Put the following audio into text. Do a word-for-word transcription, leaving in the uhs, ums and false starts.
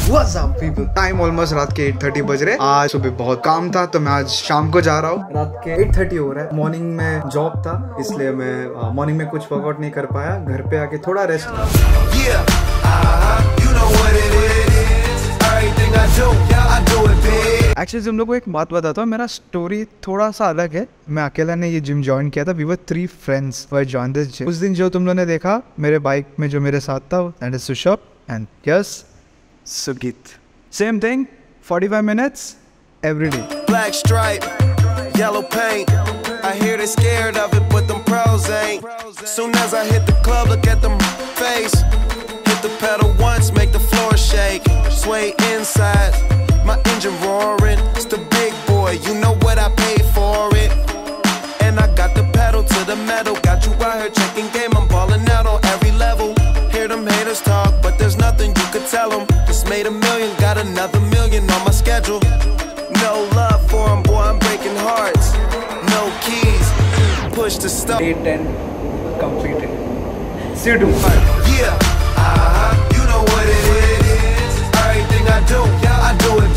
What's up people? Time almost रात के आठ तीस बज रहे। आज सुबह बहुत काम था तो मैं आज शाम को जा रहा हूँ। रात के आठ तीस हो रहा है। मॉर्निंग में जॉब था इसलिए मैं मॉर्निंग में कुछ वर्कआउट नहीं कर पाया। घर पे आके थोड़ा रेस्ट। एक्चुअली तुम लोग को एक बात बताता हूँ, मेरा स्टोरी थोड़ा सा अलग है। मैं अकेला ने ये जिम ज्वाइन किया था। We were three friends were join this gym. उस दिन जो तुम लोगों ने देखा मेरे बाइक में जो मेरे साथ था that is Sushabh and yes Sugit. Same thing, forty-five minutes every day. Black stripe, yellow paint. I hear they scared of it, but them pros ain't. Soon as I hit the club, look at them face. Hit the pedal once, make the floor shake. Sway inside, my engine roaring. It's the big boy, you know what I paid for it. And I got the pedal to the metal. Got you out here checking game, I'm balling out on every level. Hear them haters talk, but there's nothing you could tell them. Just made a million, got another million on my schedule. No love for them, boy, I'm breaking hearts. No keys, push the stop. Day ten completed. See you tomorrow. Yeah, uh-huh, you know what it is. Everything I do, I do it